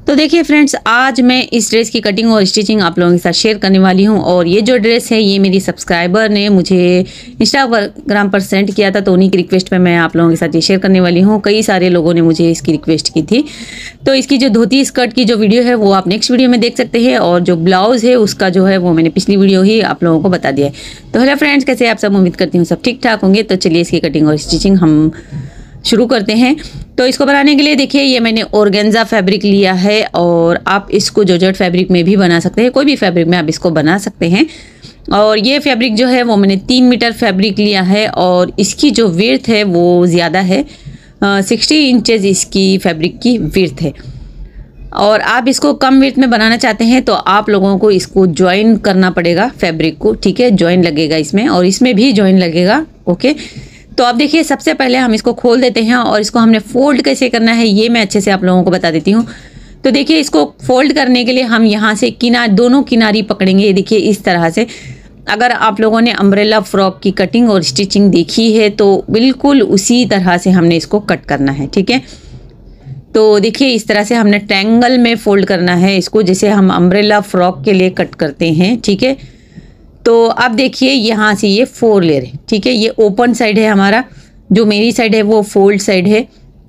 तो देखिए फ्रेंड्स, आज मैं इस ड्रेस की कटिंग और स्टिचिंग आप लोगों के साथ शेयर करने वाली हूँ। और ये जो ड्रेस है ये मेरी सब्सक्राइबर ने मुझे इंस्टाग्राम पर सेंड किया था, तो उन्हीं की रिक्वेस्ट पे मैं आप लोगों के साथ ये शेयर करने वाली हूँ। कई सारे लोगों ने मुझे इसकी रिक्वेस्ट की थी, तो इसकी जो धोती स्कर्ट की जो वीडियो है वो आप नेक्स्ट वीडियो में देख सकते हैं, और जो ब्लाउज़ है उसका जो है वो मैंने पिछली वीडियो ही आप लोगों को बता दिया है। तो हेलो फ्रेंड्स, कैसे आप सब? उम्मीद करती हूँ सब ठीक ठाक होंगे। तो चलिए इसकी कटिंग और स्टिचिंग हम शुरू करते हैं। तो इसको बनाने के लिए देखिए ये मैंने ऑर्गेन्जा फैब्रिक लिया है, और आप इसको जॉर्जेट फैब्रिक में भी बना सकते हैं, कोई भी फैब्रिक में आप इसको बना सकते हैं। और ये फैब्रिक जो है वो मैंने 3 मीटर फैब्रिक लिया है, और इसकी जो विड्थ है वो ज़्यादा है, 60 इंचेस इसकी फैब्रिक की विड्थ है। और आप इसको कम विड्थ में बनाना चाहते हैं तो आप लोगों को इसको ज्वाइन करना पड़ेगा फैब्रिक को, ठीक है। ज्वाइन लगेगा इसमें, और इसमें भी ज्वाइन लगेगा, ओके। तो अब देखिए सबसे पहले हम इसको खोल देते हैं, और इसको हमने फोल्ड कैसे करना है ये मैं अच्छे से आप लोगों को बता देती हूँ। तो देखिए इसको फोल्ड करने के लिए हम यहाँ से दोनों किनारी पकड़ेंगे। देखिए इस तरह से, अगर आप लोगों ने अम्ब्रेला फ्रॉक की कटिंग और स्टिचिंग देखी है तो बिल्कुल उसी तरह से हमने इसको कट करना है, ठीक है। तो देखिए इस तरह से हमने ट्रायंगल में फोल्ड करना है इसको, जैसे हम अम्ब्रेला फ्रॉक के लिए कट करते हैं, ठीक है। तो अब देखिए यहाँ से ये 4 लेयर है, ठीक है। ये ओपन साइड है हमारा, जो मेरी साइड है वो फोल्ड साइड है।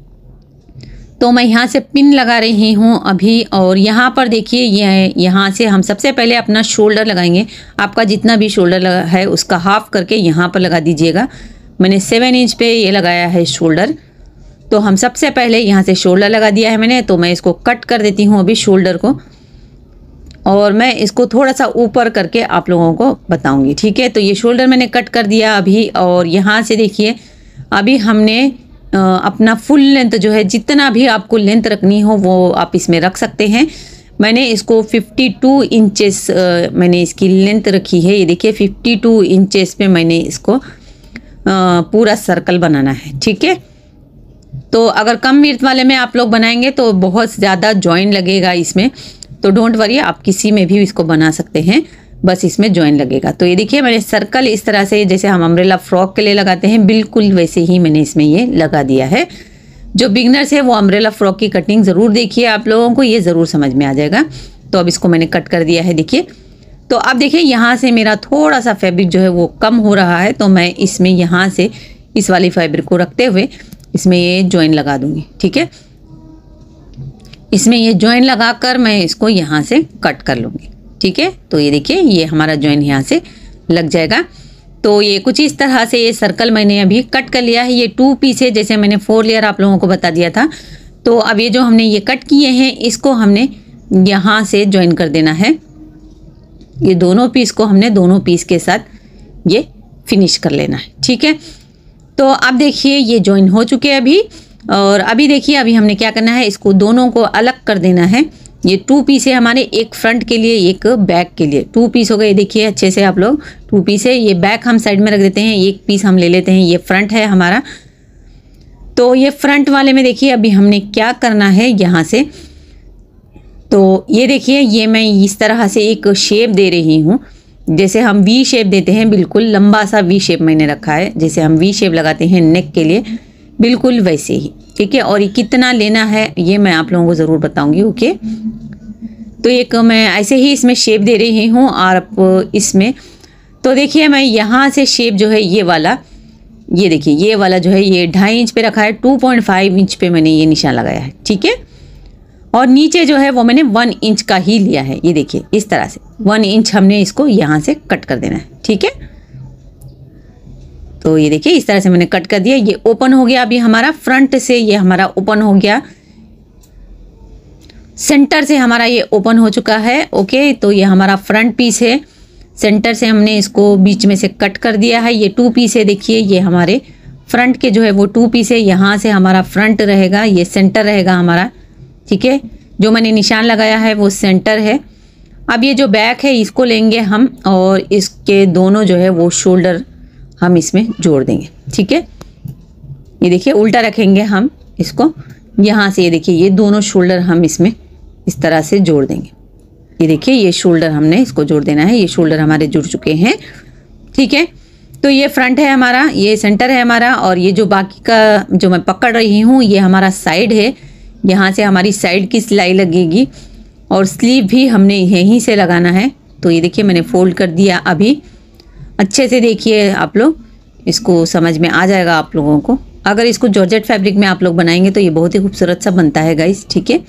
तो मैं यहाँ से पिन लगा रही हूँ अभी, और यहाँ पर देखिए यहाँ से हम सबसे पहले अपना शोल्डर लगाएंगे। आपका जितना भी शोल्डर है उसका हाफ करके यहाँ पर लगा दीजिएगा। मैंने 7 इंच पे ये लगाया है शोल्डर। तो हम सबसे पहले यहाँ से शोल्डर लगा दिया है मैंने, तो मैं इसको कट कर देती हूँ अभी शोल्डर को, और मैं इसको थोड़ा सा ऊपर करके आप लोगों को बताऊंगी, ठीक है। तो ये शोल्डर मैंने कट कर दिया अभी, और यहाँ से देखिए अभी हमने अपना फुल लेंथ जो है, जितना भी आपको लेंथ रखनी हो वो आप इसमें रख सकते हैं। मैंने इसको 52 इंचेस मैंने इसकी लेंथ रखी है। ये देखिए 52 इंचेस पे मैंने इसको पूरा सर्कल बनाना है, ठीक है। तो अगर कम विड्थ वाले में आप लोग बनाएंगे तो बहुत ज़्यादा जॉइन लगेगा इसमें, तो डोंट वरी, आप किसी में भी इसको बना सकते हैं, बस इसमें जॉइन लगेगा। तो ये देखिए मैंने सर्कल इस तरह से, जैसे हम अम्ब्रेला फ्रॉक के लिए लगाते हैं बिल्कुल वैसे ही मैंने इसमें ये लगा दिया है। जो बिगनर्स है वो अम्ब्रेला फ्रॉक की कटिंग ज़रूर देखिए, आप लोगों को ये ज़रूर समझ में आ जाएगा। तो अब इसको मैंने कट कर दिया है, देखिए। तो अब देखिए यहाँ से मेरा थोड़ा सा फैब्रिक जो है वो कम हो रहा है, तो मैं इसमें यहाँ से इस वाली फैब्रिक को रखते हुए इसमें ये जॉइन लगा दूँगी, ठीक है। इसमें ये जॉइन लगाकर मैं इसको यहाँ से कट कर लूँगी, ठीक है। तो ये देखिए ये हमारा जॉइन यहाँ से लग जाएगा। तो ये कुछ इस तरह से ये सर्कल मैंने अभी कट कर लिया है। ये 2 पीस है, जैसे मैंने 4 लेयर आप लोगों को बता दिया था। तो अब ये जो हमने ये कट किए हैं इसको हमने यहाँ से जॉइन कर देना है। ये दोनों पीस को हमने दोनों पीस के साथ ये फिनिश कर लेना है, ठीक है। तो अब देखिए ये जॉइन हो चुके हैं अभी, और अभी देखिए अभी हमने क्या करना है, इसको दोनों को अलग कर देना है। ये 2 पीस है हमारे, एक फ्रंट के लिए एक बैक के लिए। 2 पीस हो गए, देखिए अच्छे से आप लोग 2 पीस है। ये बैक हम साइड में रख देते हैं, एक पीस हम ले लेते हैं, ये फ्रंट है हमारा। तो ये फ्रंट वाले में देखिए अभी हमने क्या करना है यहाँ से, तो ये देखिए ये मैं इस तरह से एक शेप दे रही हूँ, जैसे हम वी शेप देते हैं, बिल्कुल लंबा सा वी शेप मैंने रखा है, जैसे हम वी शेप लगाते हैं नेक के लिए, बिल्कुल वैसे ही, ठीक है। और ये कितना लेना है ये मैं आप लोगों को ज़रूर बताऊंगी, ओके। तो एक मैं ऐसे ही इसमें शेप दे रही हूँ, और आप इसमें तो देखिए मैं यहाँ से शेप जो है ये वाला, ये देखिए ये वाला जो है ये 2.5 इंच पे रखा है, 2.5 इंच पे मैंने ये निशान लगाया है, ठीक है। और नीचे जो है वो मैंने 1 इंच का ही लिया है। ये देखिए इस तरह से 1 इंच हमने इसको यहाँ से कट कर देना है, ठीक है। तो ये देखिए इस तरह से मैंने कट कर दिया। ये ओपन हो गया अभी हमारा, फ्रंट से ये हमारा ओपन हो गया, सेंटर से हमारा ये ओपन हो चुका है, ओके। तो ये हमारा फ्रंट पीस है, सेंटर से हमने इसको बीच में से कट कर दिया है। ये 2 पीस है, देखिए ये हमारे फ्रंट के जो है वो 2 पीस है। यहाँ से हमारा फ्रंट रहेगा, ये सेंटर रहेगा हमारा, ठीक है। जो मैंने निशान लगाया है वो सेंटर है। अब ये जो बैक है इसको लेंगे हम, और इसके दोनों जो है वो शोल्डर हम इसमें जोड़ देंगे, ठीक है। ये देखिए उल्टा रखेंगे हम इसको, यहाँ से ये देखिए ये दोनों शोल्डर हम इसमें इस तरह से जोड़ देंगे। ये देखिए ये शोल्डर हमने इसको जोड़ देना है। ये शोल्डर हमारे जुड़ चुके हैं, ठीक है। तो ये फ्रंट है हमारा, ये सेंटर है हमारा, और ये जो बाकी का जो मैं पकड़ रही हूँ ये हमारा साइड है। यहाँ से हमारी साइड की सिलाई लगेगी और स्लीव भी हमने यहीं से लगाना है। तो ये देखिए मैंने फोल्ड कर दिया। अभी अच्छे से देखिए आप लोग, इसको समझ में आ जाएगा आप लोगों को। अगर इसको जॉर्जेट फैब्रिक में आप लोग बनाएंगे तो ये बहुत ही खूबसूरत सा बनता है गाइस, ठीक है।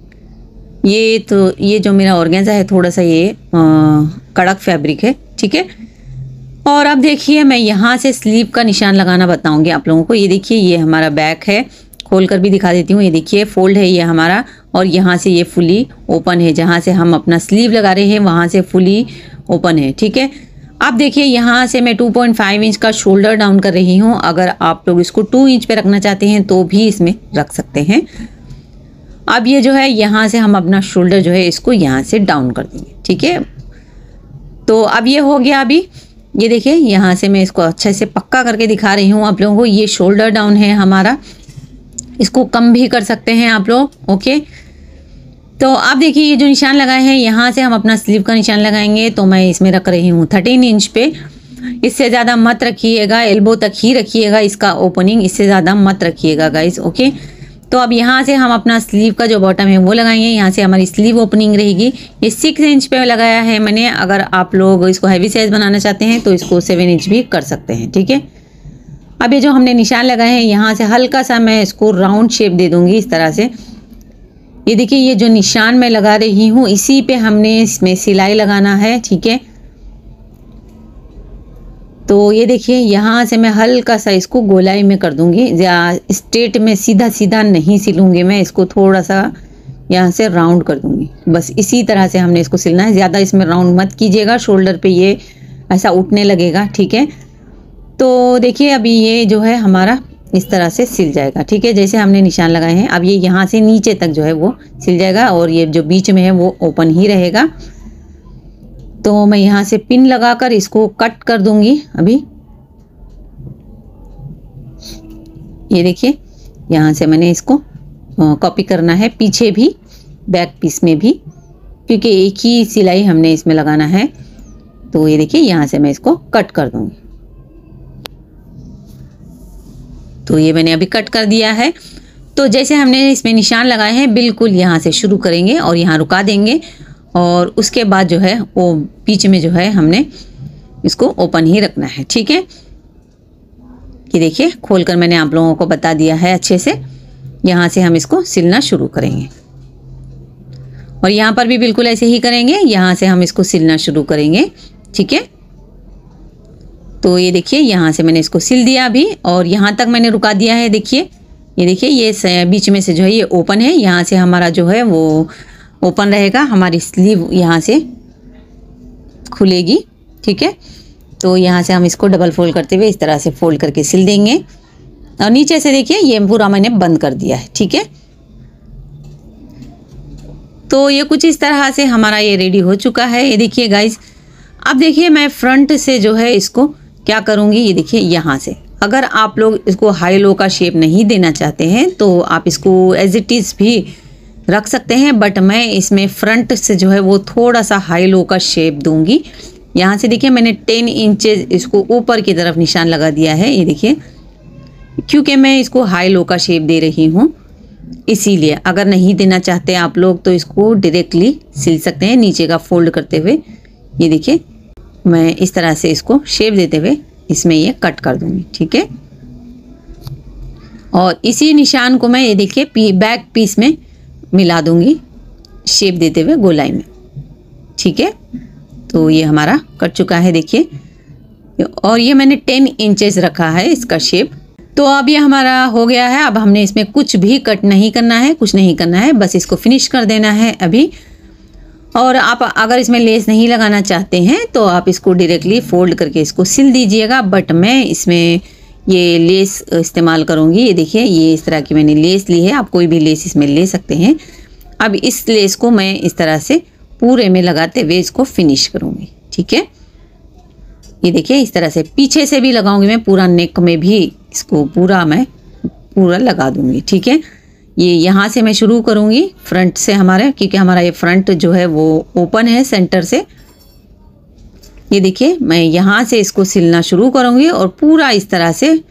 ये जो मेरा ऑर्गेन्जा है थोड़ा सा ये कड़क फैब्रिक है, ठीक है। और अब देखिए मैं यहाँ से स्लीव का निशान लगाना बताऊंगी आप लोगों को। ये देखिए ये हमारा बैक है, खोल कर भी दिखा देती हूँ। ये देखिए फोल्ड है ये हमारा, और यहाँ से ये फुली ओपन है। जहाँ से हम अपना स्लीव लगा रहे हैं वहाँ से फुली ओपन है, ठीक है। अब देखिए यहाँ से मैं 2.5 इंच का शोल्डर डाउन कर रही हूँ। अगर आप लोग इसको 2 इंच पे रखना चाहते हैं तो भी इसमें रख सकते हैं। अब ये जो है यहाँ से हम अपना शोल्डर जो है इसको यहाँ से डाउन कर देंगे, ठीक है। तो अब ये हो गया। अभी ये देखिए यहाँ से मैं इसको अच्छे से पक्का करके दिखा रही हूँ आप लोगों को। ये शोल्डर डाउन है हमारा, इसको कम भी कर सकते हैं आप लोग, ओके। तो अब देखिए ये जो निशान लगाए हैं यहाँ से हम अपना स्लीव का निशान लगाएंगे। तो मैं इसमें रख रही हूँ 13 इंच पे। इससे ज़्यादा मत रखिएगा, एल्बो तक ही रखिएगा इसका ओपनिंग, इससे ज़्यादा मत रखिएगा गाइस, ओके। तो अब यहाँ से हम अपना स्लीव का जो बॉटम है वो लगाएंगे। यहाँ से हमारी स्लीव ओपनिंग रहेगी। ये 6 इंच पे लगाया है मैंने। अगर आप लोग इसको हैवी साइज बनाना चाहते हैं तो इसको 7 इंच भी कर सकते हैं, ठीक है। अब ये जो हमने निशान लगाए हैं यहाँ से हल्का सा मैं इसको राउंड शेप दे दूंगी इस तरह से। ये देखिए ये जो निशान मैं लगा रही हूँ इसी पे हमने इसमें सिलाई लगाना है, ठीक है। तो ये देखिए यहाँ से मैं हल्का सा इसको गोलाई में कर दूंगी। स्ट्रेट में सीधा सीधा नहीं सिलूंगी मैं, इसको थोड़ा सा यहाँ से राउंड कर दूंगी। बस इसी तरह से हमने इसको सिलना है। ज़्यादा इसमें राउंड मत कीजिएगा, शोल्डर पे ये ऐसा उठने लगेगा, ठीक है। तो देखिए अभी ये जो है हमारा इस तरह से सिल जाएगा, ठीक है। जैसे हमने निशान लगाए हैं अब ये यहाँ से नीचे तक जो है वो सिल जाएगा और ये जो बीच में है वो ओपन ही रहेगा। तो मैं यहाँ से पिन लगाकर इसको कट कर दूंगी। अभी ये देखिए यहाँ से मैंने इसको कॉपी करना है, पीछे भी बैक पीस में भी, क्योंकि एक ही सिलाई हमने इसमें लगाना है। तो ये देखिए यहाँ से मैं इसको कट कर दूंगी। तो ये मैंने अभी कट कर दिया है। तो जैसे हमने इसमें निशान लगाए हैं बिल्कुल यहाँ से शुरू करेंगे और यहाँ रुका देंगे, और उसके बाद जो है वो बीच में जो है हमने इसको ओपन ही रखना है, ठीक है। ये देखिए खोलकर मैंने आप लोगों को बता दिया है अच्छे से। यहाँ से हम इसको सिलना शुरू करेंगे और यहाँ पर भी बिल्कुल ऐसे ही करेंगे। यहाँ से हम इसको सिलना शुरू करेंगे, ठीक है। तो ये देखिए यहाँ से मैंने इसको सिल दिया अभी, और यहाँ तक मैंने रुका दिया है। देखिए ये देखिए ये बीच में से जो है ये ओपन है। यहाँ से हमारा जो है वो ओपन रहेगा, हमारी स्लीव यहाँ से खुलेगी, ठीक है। तो यहाँ से हम इसको डबल फोल्ड करते हुए इस तरह से फोल्ड करके सिल देंगे। और नीचे से देखिए ये पूरा मैंने बंद कर दिया है, ठीक है। तो ये कुछ इस तरह से हमारा ये रेडी हो चुका है। ये देखिए गाइज, अब देखिए मैं फ्रंट से जो है इसको क्या करूँगी। ये देखिए यहाँ से अगर आप लोग इसको हाई लो का शेप नहीं देना चाहते हैं तो आप इसको एज इट इज़ भी रख सकते हैं, बट मैं इसमें फ्रंट से जो है वो थोड़ा सा हाई लो का शेप दूंगी। यहाँ से देखिए मैंने 10 इंचेस इसको ऊपर की तरफ निशान लगा दिया है। ये देखिए क्योंकि मैं इसको हाई लो का शेप दे रही हूँ, इसीलिए। अगर नहीं देना चाहते आप लोग तो इसको डायरेक्टली सिल सकते हैं नीचे का फोल्ड करते हुए। ये देखिए मैं इस तरह से इसको शेप देते हुए इसमें ये कट कर दूंगी, ठीक है। और इसी निशान को मैं ये देखिए बैक पीस में मिला दूंगी शेप देते हुए गोलाई में, ठीक है। तो ये हमारा कट चुका है देखिए, और ये मैंने 10 इंचेस रखा है इसका शेप। तो अब ये हमारा हो गया है। अब हमने इसमें कुछ भी कट नहीं करना है, कुछ नहीं करना है, बस इसको फिनिश कर देना है अभी। और आप अगर इसमें लेस नहीं लगाना चाहते हैं तो आप इसको डायरेक्टली फोल्ड करके इसको सिल दीजिएगा, बट मैं इसमें ये लेस इस्तेमाल करूँगी। ये देखिए ये इस तरह की मैंने लेस ली है, आप कोई भी लेस इसमें ले सकते हैं। अब इस लेस को मैं इस तरह से पूरे में लगाते हुए इसको फिनिश करूँगी, ठीक है। ये देखिए इस तरह से पीछे से भी लगाऊंगी मैं, पूरा नेक में भी इसको पूरा लगा दूंगी, ठीक है। ये यहाँ से मैं शुरू करूँगी फ्रंट से हमारे, क्योंकि हमारा ये फ्रंट जो है वो ओपन है सेंटर से। ये देखिए मैं यहाँ से इसको सिलना शुरू करूँगी और पूरा इस तरह से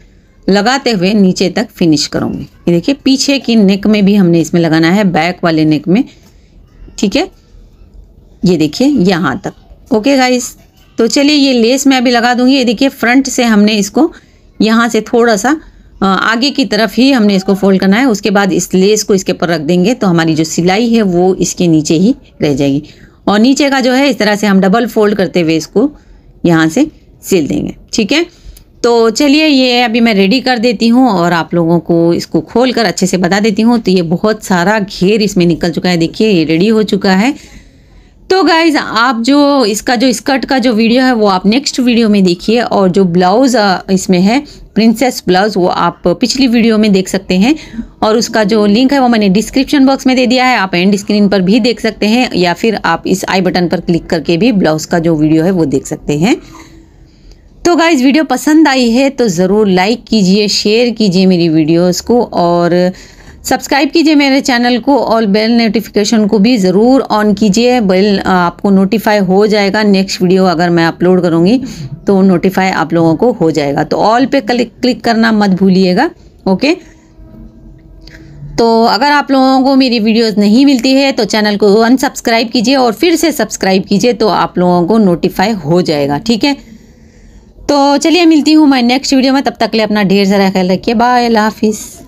लगाते हुए नीचे तक फिनिश करूँगी। ये देखिए पीछे की नेक में भी हमने इसमें लगाना है, बैक वाले नेक में, ठीक है। ये देखिए यहाँ तक। ओके गाइस, तो चलिए ये लेस मैं अभी लगा दूंगी। ये देखिए फ्रंट से हमने इसको यहाँ से थोड़ा सा आगे की तरफ ही हमने इसको फोल्ड करना है। उसके बाद इस लेस को इसके ऊपर रख देंगे तो हमारी जो सिलाई है वो इसके नीचे ही रह जाएगी। और नीचे का जो है इस तरह से हम डबल फोल्ड करते हुए इसको यहाँ से सिल देंगे, ठीक है। तो चलिए ये अभी मैं रेडी कर देती हूँ और आप लोगों को इसको खोल कर अच्छे से बता देती हूँ। तो ये बहुत सारा घेर इसमें निकल चुका है, देखिए ये रेडी हो चुका है। तो गाइज आप जो इसका जो स्कर्ट का जो वीडियो है वो आप नेक्स्ट वीडियो में देखिए, और जो ब्लाउज़ इसमें है प्रिंसेस ब्लाउज़ वो आप पिछली वीडियो में देख सकते हैं, और उसका जो लिंक है वो मैंने डिस्क्रिप्शन बॉक्स में दे दिया है। आप एंड स्क्रीन पर भी देख सकते हैं, या फिर आप इस आई बटन पर क्लिक करके भी ब्लाउज़ का जो वीडियो है वो देख सकते हैं। तो गाइज वीडियो पसंद आई है तो ज़रूर लाइक कीजिए, शेयर कीजिए मेरी वीडियोस को, और सब्सक्राइब कीजिए मेरे चैनल को, और बेल नोटिफिकेशन को भी ज़रूर ऑन कीजिए। बेल आपको नोटिफाई हो जाएगा, नेक्स्ट वीडियो अगर मैं अपलोड करूँगी तो नोटिफाई आप लोगों को हो जाएगा। तो ऑल पे क्लिक करना मत भूलिएगा, ओके। तो अगर आप लोगों को मेरी वीडियोस नहीं मिलती है तो चैनल को अनसब्सक्राइब कीजिए और फिर से सब्सक्राइब कीजिए, तो आप लोगों को नोटिफाई हो जाएगा, ठीक है। तो चलिए मिलती हूँ मैं नेक्स्ट वीडियो में, तब तक के लिए अपना ढेर सारा ख्याल रखिए। बाय, अल्लाह हाफिज़।